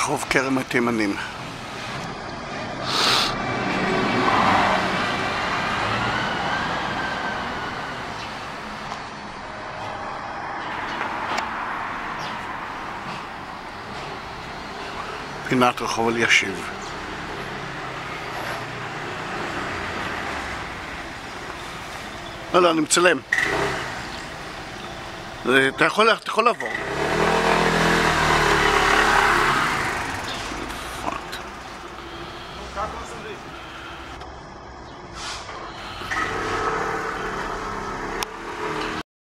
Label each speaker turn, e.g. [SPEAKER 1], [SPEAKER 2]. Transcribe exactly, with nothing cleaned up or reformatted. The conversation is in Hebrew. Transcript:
[SPEAKER 1] רחוב כרם התימנים. פינת רחוב אלישיב. לא, לא, אני מצלם. אתה יכול, אתה יכול לעבור.